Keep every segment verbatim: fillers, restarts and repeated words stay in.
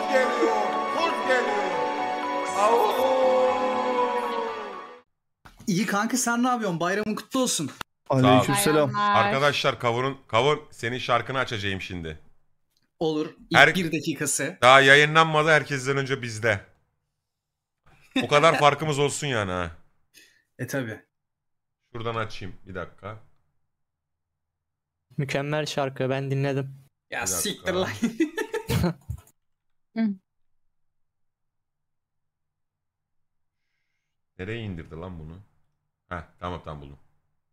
geliyor, kurt geliyor. Au. İyi kanka, sen ne yapıyorsun? Bayramın kutlu olsun. Aleykümselam. Arkadaşlar kavunun kavun senin şarkını açacağım şimdi. Olur. İlk Her- bir dakikası. Daha yayınlanmadı, herkesten önce bizde. O kadar farkımız olsun yani ha. E tabi. Şuradan açayım bir dakika. Mükemmel şarkı, ben dinledim. Ya Bir dakika. siktir lan. Nereye indirdi lan bunu? Heh, tamam tamam buldum.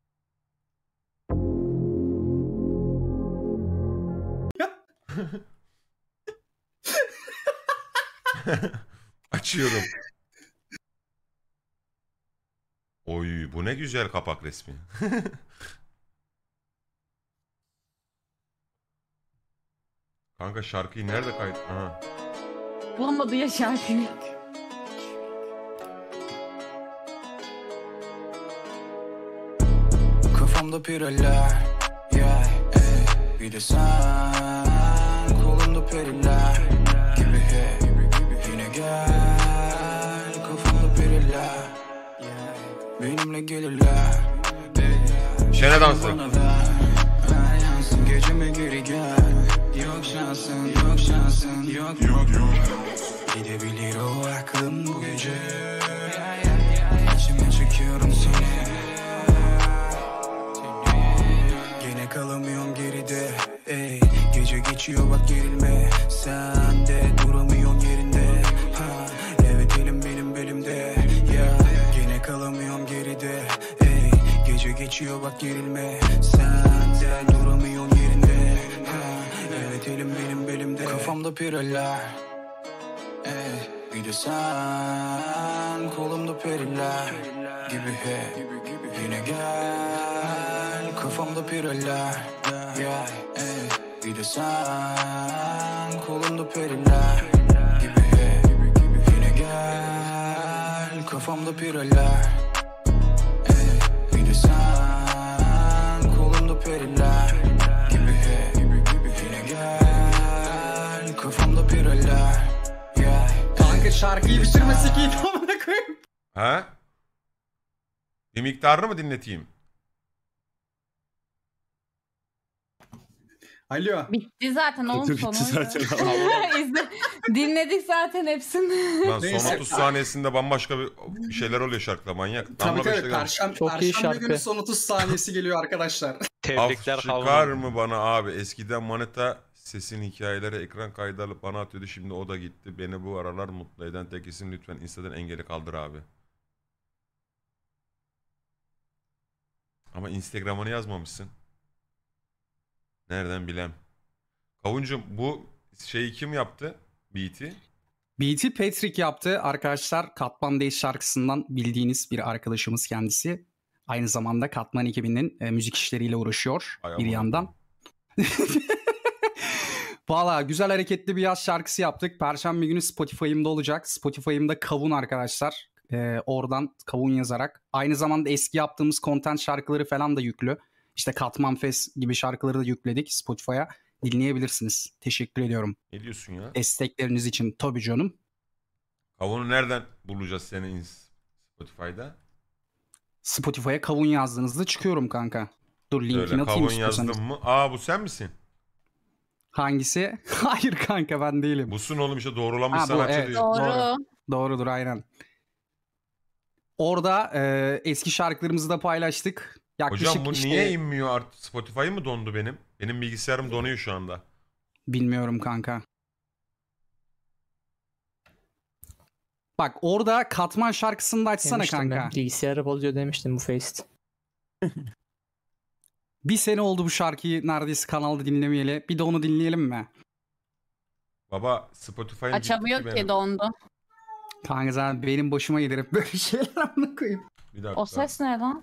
Açıyorum. Oy, bu ne güzel kapak resmi. Kanka şarkıyı nerede kayıt? Aha. Bulamadı ya şarkıyı. Kafamda pireler, yeah, ey. Bir de sen, kolumda periler gibi hey. Yine gel, kafamda pireler, benimle gelirler. Şene dansı. Bana ver, ver yansın, geceme geri gel. Yok şansın, yok şansın, yok yok yok. Gidebilir o aklım bu gece. İçime çekiyorum seni. Gene kalamıyorum geride, ey. Gece geçiyor bak gerilme. Sen de duramıyorsun yerinde. Ha, evet elim benim belimde. Ya gene kalamıyorum geride, ey. Gece geçiyor bak gerilme. Sen de duramıyorsun yerinde. Ha, evet elim benim belimde. Kafamda pireler, ey. Bir de sen, kolumda periler gibi hey. Yine gel, kafamda pireler, yeah, ey. Bir de sen, kolumda periler gibi hey. Yine gel, kafamda pireler, ey. Bir de sen, kolumda periler gibi hey. Yine gel, kafamda pireler, yeah. Kanka şarkıyı bitirmesek iyi, amına koyayım. Ha? Bir miktarını mı dinleteyim? Alo. Bitti zaten oğlum Bitti sonu. zaten. İzle- Dinledik zaten hepsini. Lan son Neyse. otuz saniyesinde bambaşka bir bir şeyler oluyor şarkıda, manyak. Tabii Damla tabii. beşte gelmiş. Perşembe, Çok iyi Perşembe şarkı. günü son otuz saniyesi geliyor arkadaşlar. Tebrikler Af çıkar kavun. mı bana abi? Eskiden manita sesin hikayeleri ekran kaydı alıp bana atıyordu. Şimdi o da gitti. Beni bu aralar mutlu eden tek isim, lütfen Insta'dan engeli kaldır abi. Ama Instagram'ını yazmamışsın. Nereden bilem. Kavuncum, bu şeyi kim yaptı? Beat'i. Beat'i Patrick yaptı arkadaşlar. Katman Days şarkısından bildiğiniz bir arkadaşımız kendisi. Aynı zamanda Katman ekibinin e, müzik işleriyle uğraşıyor Ay bir aman yandan. Valla güzel hareketli bir yaz şarkısı yaptık. Perşembe günü Spotify'ımda olacak. Spotify'ımda Kavun arkadaşlar. Ee, oradan Kavun yazarak. Aynı zamanda eski yaptığımız content şarkıları falan da yüklü. İşte Katman Fest gibi şarkıları da yükledik Spotify'a. Dinleyebilirsiniz. Teşekkür ediyorum. Ne diyorsun ya? Destekleriniz için tabii canım. Kavunu nereden bulacağız seni Spotify'da? Spotify'a Kavun yazdığınızda çıkıyorum kanka. Dur linkini Öyle atayım kavun istiyorsanız. yazdım mı? Aa, bu sen misin? Hangisi? Hayır kanka, ben değilim. Busun oğlum, işte doğrulanmış Ha, bu, sanatçı evet. diyor. Doğru. Doğru. Doğrudur aynen. Orada e, eski şarkılarımızı da paylaştık. Yaklaşık Hocam bu işte, niye inmiyor artık? Spotify mı dondu benim? Benim bilgisayarım donuyor şu anda. bilmiyorum kanka. Bak orada Katman şarkısını da açsana Demiştim kanka. ben. Bilgisayarı bozuyor demiştim bu Faceit. Bir sene oldu bu şarkıyı neredeyse kanalda dinlemeyeli. Bir de onu dinleyelim mi? Baba Spotify'ın Açamıyor gitti ki benim. dondu. Kanka zaten benim başıma gelir hep böyle şeyler, amına koyayım. Bir dakika. O ses ne lan?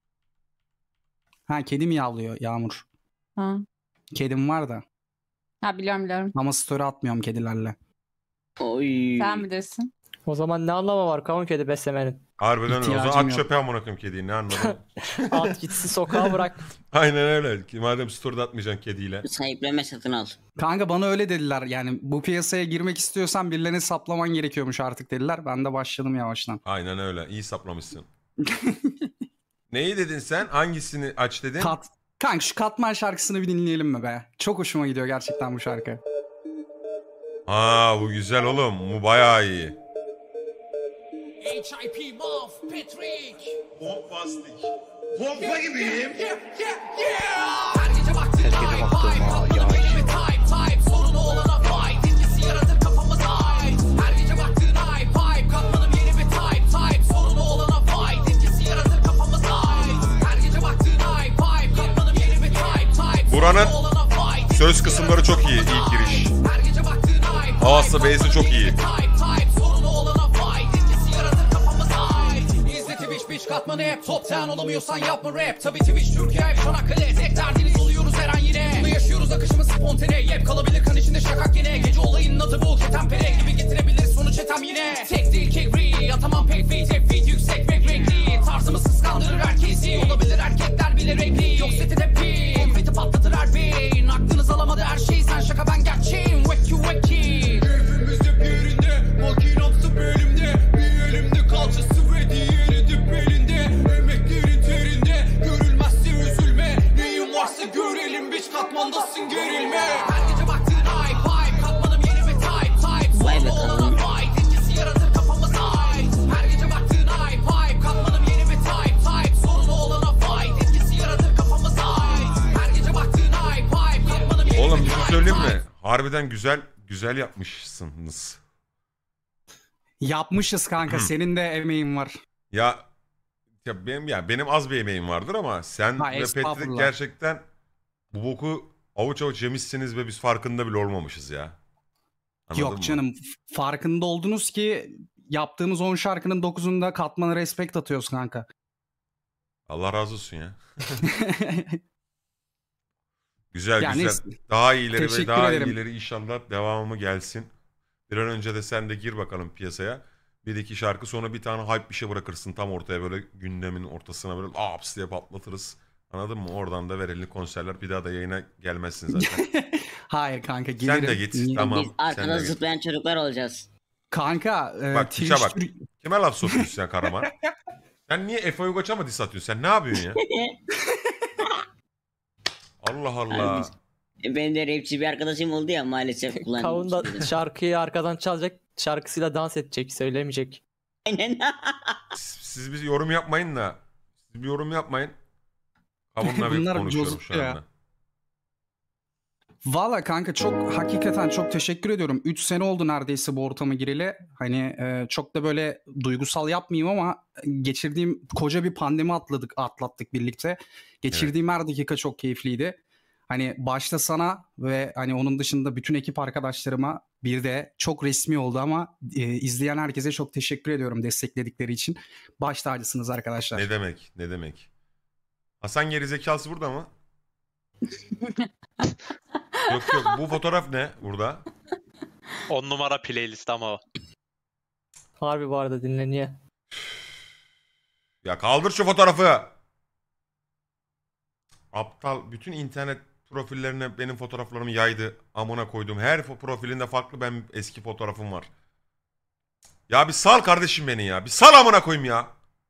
Ha, kedi mi yavlıyor Yağmur? Ha. Kedim var da. Ha biliyorum biliyorum. Ama story atmıyorum kedilerle. Oy. Sen bilirsin. O zaman ne anlamı var kavun kedi beslemenin? Harbiden öyle. O zaman İhtiyacım at yok. çöpe amına koyayım kediyi, ne anladın? At gitsin sokağa bırak. Aynen öyle. Ki Madem store'da atmayacaksın kediyle. Sahipleme satın al. Kanka bana öyle dediler yani bu piyasaya girmek istiyorsan birilerini saplaman gerekiyormuş artık dediler. Ben de başladım yavaştan. Aynen öyle. İyi saplamışsın. Neyi dedin sen? Hangisini aç dedin? Kat, kanka şu Katman şarkısını bir dinleyelim mi be? Çok hoşuma gidiyor gerçekten bu şarkı. Aa bu güzel oğlum. Bu bayağı iyi. H I P Muff Patrick. Bombastik. Pompa gibiyim. Her gece baktığım ay ay katmanım yeni bir type type sorunu olana fight etkisi yaratır kafamız ay. Her gece baktığın ay pipe katmanım yeni bir type type sorunu olana fight etkisi yaratır kafamız ay. Her gece baktığın ay pipe katmanım yeni bir type type Buranın sorunu olana fight söz kısımları çok iyi. İlk giriş. her gece baktığın ay pipe Havası, bass'i çok iyi. type type sorunu olana fight etkisi yaratır kafamız ay. İzle Twitch bitch katmanı hep top ten olamıyorsan yapma rap. Tabi Twitch Türkiye hep Çanakkale tek derdiniz oluyoruz her an yine. Bunu yaşıyoruz akışımız spontane. Yep kalabilir kan içinde şakak yine. Gece olayının adı bu ketenpere gibi getirebilir sonuç etem yine. Tek değil kekri atamam pek feed hep feed yüksek ve renkli. Tarzımız kıskandırır herkesi. Olabilir erkekler bile renkli. Yok seti tepi konfeti patlatır her beyin. Aklınız alamadı her şeyi sen şaka ben gerçeğim. Wacky wacky. Hepimiz de bir yerinde makinatsı belimde. Bir elimde kalçası ve diğeri dip elinde. Emeklerin terinde görülmezse üzülme. Neyin varsa görelim biç katmandasın gerilme. Her gece baktığın ay pipe katmanım yeni bir type type. Vay be Sorunu kadın. olan fight etkisi yaratır kafamız ay. Her gece baktığın ay pipe katmanım yeni bir type type. Sorunu olana fight etkisi yaratır kafamız ay. Her gece baktığın ay pipe katmanım yeni Oğlum bir bir şey type söyleyeyim type. mi? Harbiden güzel güzel yapmışsınız. Yapmışız kanka senin de emeğin var. Ya ya benim ya benim az bir emeğim vardır ama sen Ha, ve Patrick estağfurullah. gerçekten bu boku avuç avuç yemişsiniz ve biz farkında bile olmamışız ya. Anladın Yok mı? canım farkında oldunuz ki yaptığımız on şarkının dokuzunda Katman'a respekt atıyoruz kanka. Allah razı olsun ya. Güzel Yani güzel. Daha iyileri ve teşekkür daha ederim. iyileri inşallah devamı gelsin. Bir an önce de sen de gir bakalım piyasaya. Bir iki şarkı sonra bir tane hype bir şey bırakırsın tam ortaya böyle gündemin ortasına böyle aps diye patlatırız. Anladın mı? Oradan da verelim konserler. Bir daha da yayına gelmezsin zaten. Hayır kanka gelirim. Sen de git. Niye- Tamam. Biz sen arkada de git. zıplayan çocuklar olacağız. Kanka e, Bak, piçe Twitch bak. Kime laf sokuyorsun sen Karaman? Sen niye Efe Uygaç'a mı diss atıyorsun? Sen ne yapıyorsun ya? Allah Allah. Abi, benim de rapçi bir arkadaşım oldu ya maalesef kullandım. Kavun da şarkıyı arkadan çalacak. Şarkısıyla dans edecek. Söylemeyecek. Aynen. Siz bir yorum yapmayın da. Siz bir yorum yapmayın. Kavunla bir Bunlar konuşuyorum bozuk şu ya. anda. Valla kanka çok hakikaten çok teşekkür ediyorum. üç sene oldu neredeyse bu ortama gireli. Hani e, çok da böyle duygusal yapmayayım ama geçirdiğim koca bir pandemi atladık atlattık birlikte. Geçirdiğim her dakika çok keyifliydi. Hani başta sana ve hani onun dışında bütün ekip arkadaşlarıma bir de çok resmi oldu ama e, izleyen herkese çok teşekkür ediyorum destekledikleri için. Baş tacısınız arkadaşlar. Ne demek? Ne demek? Hasan gerizekalısı burada mı? Yok yok. Bu fotoğraf ne burada? On numara playlist ama o. Harbi bu arada dinleniyor. Ya kaldır şu fotoğrafı. Aptal bütün internet profillerine benim fotoğraflarımı yaydı. Amına koydum. Her fo- profilinde farklı ben eski fotoğrafım var. Ya bir sal kardeşim beni ya. Bir sal amına koyayım ya.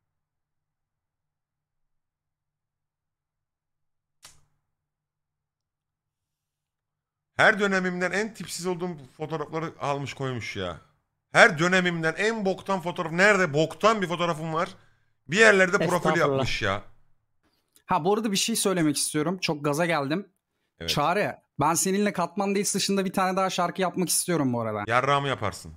Her dönemimden en tipsiz olduğum fotoğrafları almış koymuş ya. Her dönemimden en boktan fotoğraf. Nerede boktan bir fotoğrafım var. Bir yerlerde profil Estağfurullah. yapmış ya. Ha bu arada bir şey söylemek istiyorum. Çok gaza geldim. Evet. Çağrı ben seninle Katman Days dışında bir tane daha şarkı yapmak istiyorum bu arada. Yarrağımı yaparsın.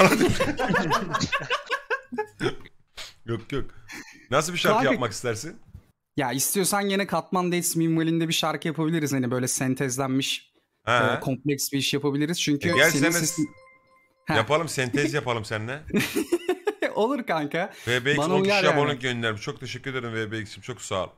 Yok yok. Nasıl bir şarkı Kanka- yapmak istersin? Ya istiyorsan yine Katman Days minvalinde bir şarkı yapabiliriz. Hani böyle sentezlenmiş He. e, kompleks bir iş yapabiliriz. Çünkü E gel senin sen de- sesin... Heh. Yapalım sentez yapalım seninle. Olur kanka. V B X Bana on uyar kişi yani. abonelik göndermiş. Çok teşekkür ederim V B X'im. Çok sağ ol.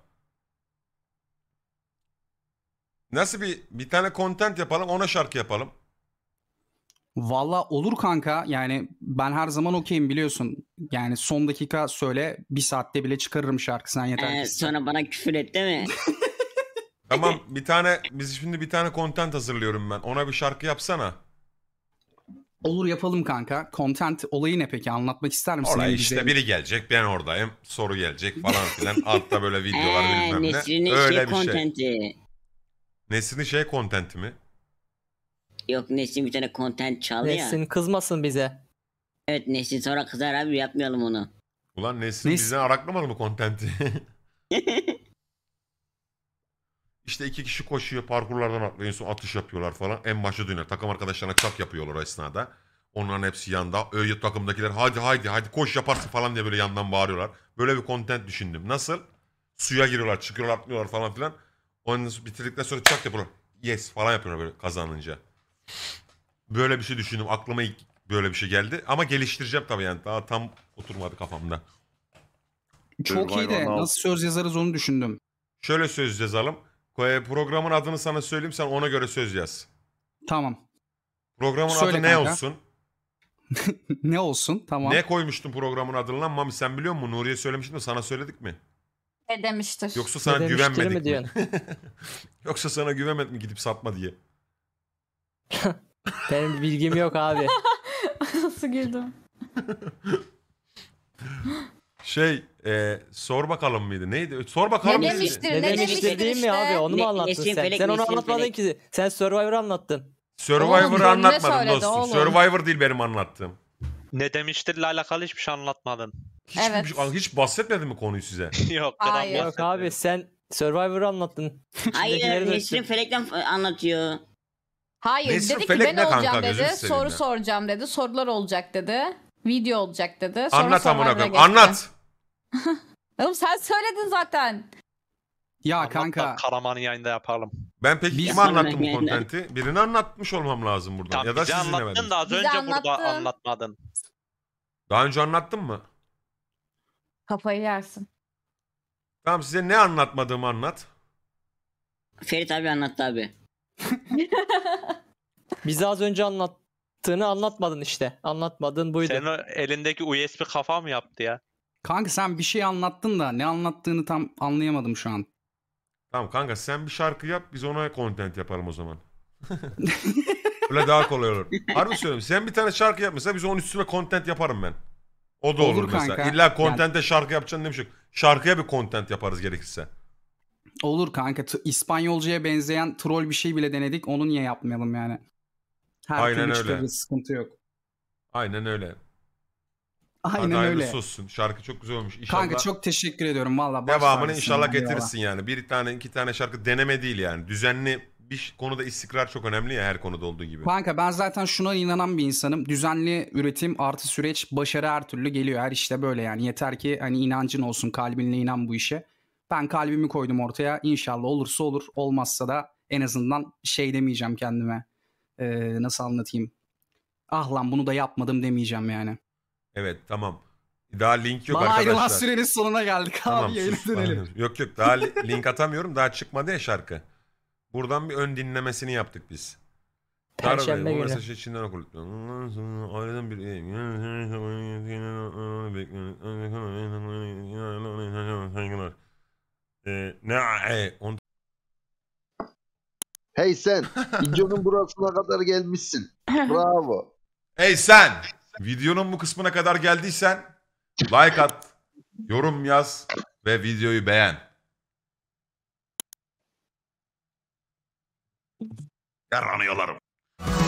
Nasıl bir bir tane content yapalım ona şarkı yapalım. Valla olur kanka. Yani ben her zaman okeyim biliyorsun. Yani son dakika söyle, bir saatte bile çıkarırım şarkı, sen yeter Ee, ki. sonra bana küfür et değil mi? Tamam, bir tane biz şimdi bir tane content hazırlıyorum ben. Ona bir şarkı yapsana. Olur, yapalım kanka. Content olayı ne peki? Anlatmak ister misin? Oraya En işte güzeli. biri gelecek, ben oradayım, soru gelecek falan filan. Altta böyle videolar Ee, bilmem ne. Nesrin'in Öyle şey bir şey. kontenti. Nesrin'in şey kontenti mi? Yok, Nesrin bir tane content çaldı ya. Nesin kızmasın bize. Evet, Nesrin sonra kızar abi, yapmayalım onu. Ulan Nesrin Nes- bizden araklamadı mı kontenti? İşte iki kişi koşuyor, parkurlardan atlıyor, en son atış yapıyorlar falan. En başa dönüyor. Takım arkadaşlarına çak yapıyorlar o esnada. Onların hepsi yanda. Öyle takımdakiler hadi hadi hadi koş yaparsın falan diye böyle yandan bağırıyorlar. Böyle bir content düşündüm. Nasıl? Suya giriyorlar, çıkıyorlar, atlıyorlar falan filan. Onu bitirdikten sonra çak yapıyorlar. Yes falan yapıyorlar böyle kazanınca. Böyle bir şey düşündüm. Aklıma ilk böyle bir şey geldi. Ama geliştireceğim tabii yani. Daha tam oturmadı kafamda. Çok iyi de nasıl söz yazarız onu düşündüm. Şöyle söz yazalım. Ko- Programın adını sana söyleyeyim, sen ona göre söz yaz. Tamam. Programın Söyle adı ne kanka. olsun? Ne olsun? Tamam. Ne koymuştun programın adını lan Mami, sen biliyor musun? Nuriye söylemiştim de sana söyledik mi? Ne demiştir? Yoksa sana Ne demiştir mi güvenmedik mi? diyorsun? Yoksa sana güvenmedik mi gidip satma diye. Benim bir bilgim yok abi. Nasıl güldüm? Şey e, sor bakalım mıydı? Neydi? Sor bakalım Ne mıydı? demiştir? Ne Ne demiştir demiştir değil mi işte? abi? Onu mu Ne- anlattın Nesrin sen? Felek, Sen onu Nesrin anlatmadın Felek. ki. Sen Survivor'ı anlattın. Survivor'ı Oğlum, rolüne anlatmadım söyledi dostum. oğlum. Survivor değil benim anlattığım. Ne demiştirle alakalı hiçbir şey anlatmadın. Hiç, Evet. hiç bahsetmedim mi konuyu size? Yok. Hayır. gram Yok abi, sen Survivor'ı anlattın. Hayır, İçindekileri Nesrin döktün. Felek'ten f- anlatıyor. Hayır, Nesrin dedi ki Felek ben ne kanka? olacağım Gözünü dedi. seveyim Soru ya. soracağım dedi. Sorular olacak dedi. Video olacak dedi. Sonra Anlat amına Survivor'a koyayım. geçti. Anlat. Oğlum sen söyledin zaten. Ya Anlat da kanka. Karaman'ı yayında yapalım. Ben peki Biz- kime anlattım bu Yani. kontenti? Birini anlatmış olmam lazım buradan. Tamam, Ya da bize siz anlattın dinlemediniz. da az Bize önce burada anlattın. anlatmadın. Daha önce anlattın mı? Kafayı yersin. Tamam, size ne anlatmadığımı anlat. Ferit abi anlattı abi. Bize az önce anlattığını anlatmadın işte. Anlatmadın buydu. Senin o elindeki U S B kafa mı yaptı ya? Kanka sen bir şey anlattın da ne anlattığını tam anlayamadım şu an. Tamam kanka, sen bir şarkı yap, biz ona content yapalım o zaman. Öyle daha kolay olur. Harbi söylüyorum, sen bir tane şarkı yap mesela, biz onun üstüne content yaparım ben. O da olur, Olur mesela. kanka. İlla content'e şarkı yapacaksın demiş yok. Şarkıya bir content yaparız gerekirse. Olur kanka. T- İspanyolcaya benzeyen troll bir şey bile denedik. Onu niye yapmayalım yani? Her Aynen türlü öyle. çıkarırız, sıkıntı yok. Aynen öyle. Hadi Aynen öyle. hayırlısı olsun. Şarkı çok güzel olmuş. İnşallah Kanka çok teşekkür ediyorum valla. baş devamını tacısın. inşallah Eyvallah. getirirsin yani. Bir tane iki tane şarkı deneme değil yani. Düzenli bir konuda istikrar çok önemli ya, her konuda olduğu gibi. Kanka ben zaten şuna inanan bir insanım. Düzenli üretim artı süreç, başarı her türlü geliyor. Her işte böyle yani. Yeter ki hani inancın olsun, kalbinle inan bu işe. Ben kalbimi koydum ortaya. İnşallah olursa olur. Olmazsa da en azından şey demeyeceğim kendime. Ee, nasıl anlatayım? Ah lan bunu da yapmadım demeyeceğim yani. Evet, tamam. Daha link yok Bana arkadaşlar. ayrılan sürenin sonuna geldik abi. Tamam, Yayına sus. dönelim. Yok yok, daha li- link atamıyorum. Daha çıkmadı ya şarkı. Buradan bir ön dinlemesini yaptık biz. Perşembe günü. Orası şey içinden okul. Aileden bir Ee, ne e, on... Hey sen, videonun burasına kadar gelmişsin. Bravo. Hey sen! Videonun bu kısmına kadar geldiysen like at, yorum yaz ve videoyu beğen. Yaranıyorlarım.